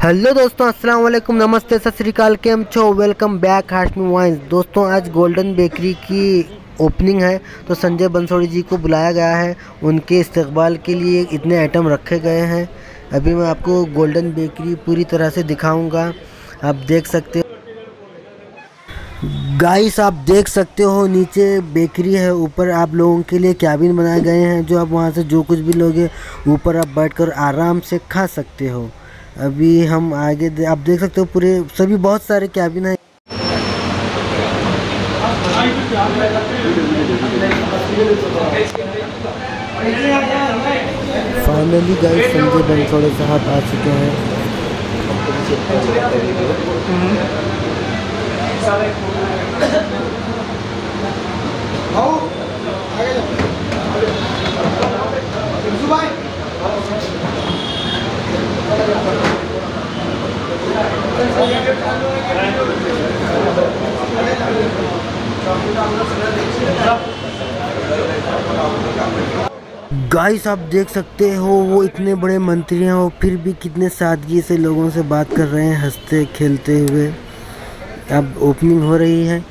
Hello दोस्तों, अस्सलाम वालेकुम, नमस्ते, सत श्री अकाल, केम छो, वेलकम बैक हाशमी वाइन्स। दोस्तों आज गोल्डन बेकरी की ओपनिंग है तो संजय बंसोड़ी जी को बुलाया गया है। उनके इस्तकबाल के लिए इतने आइटम रखे गए हैं। अभी मैं आपको गोल्डन बेकरी पूरी तरह से दिखाऊंगा। आप देख सकते हो गाइस, आप देख सकते हो नीचे बेकरी है, ऊपर आप लोगों के लिए कैबिन बनाए गए हैं जो आप वहां से जो कुछ भी लोगे ऊपर आप बैठकर आराम से खा सकते हो। अभी हम आगे आप देख सकते हो पूरे सभी बहुत सारे कैबिन हैं। फाइनली गाइस संजय बंसोड़ी साहब आ चुके हैं। गाइस आप देख सकते हो वो इतने बड़े मंत्री हैं और फिर भी कितने सादगी से लोगों से बात कर रहे हैं, हंसते खेलते हुए। अब ओपनिंग हो रही है।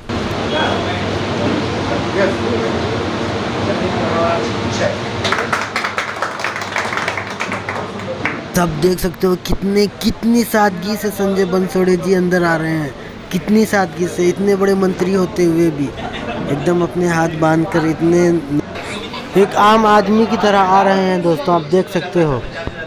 सब देख सकते हो कितनी सादगी से संजय बंसोड़ी जी अंदर आ रहे हैं। कितनी सादगी से, इतने बड़े मंत्री होते हुए भी एकदम अपने हाथ बांधकर इतने एक आम आदमी की तरह आ रहे हैं। दोस्तों आप देख सकते हो।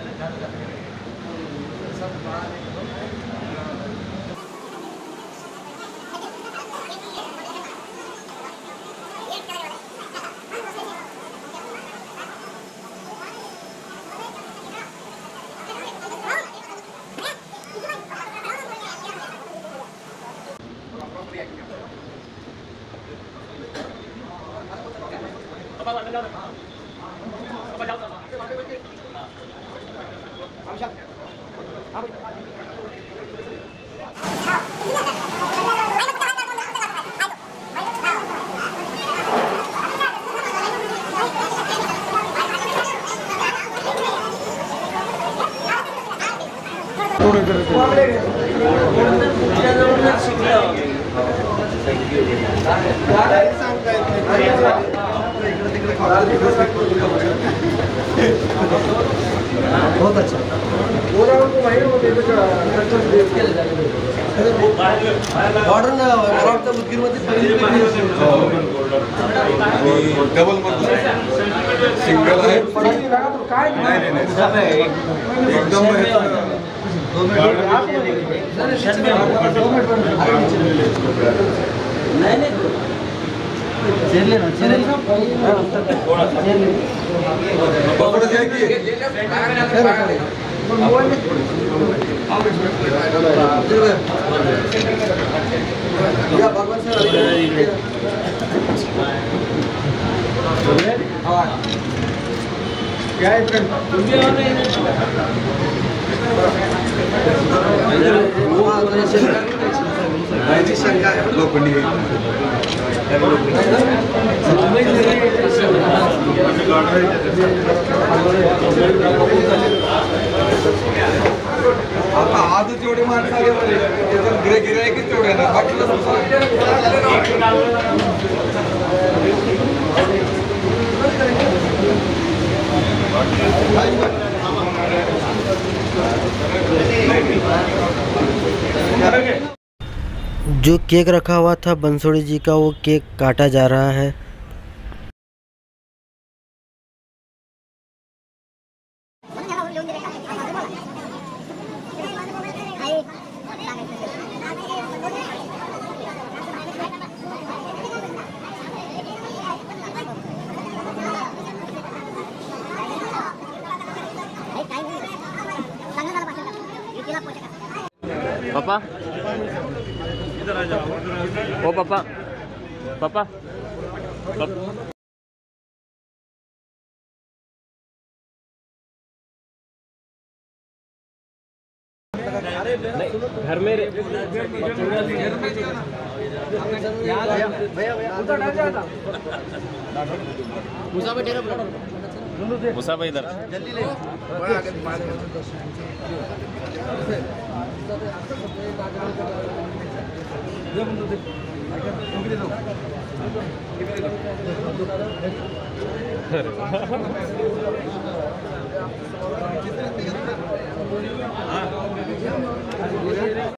बहुत अच्छा मॉडर्न डबल सिंगल आहे एकदम आता आज जेवढे माणसं आले मध्ये गिरायकीच तेवढे ना बाकी जो केक रखा हुआ था बंसोड़ी जी का, वो केक काटा जा रहा है। पापा इधर आ जाओ। ओ पापा पापा घर में मुसा भाई इधर अरे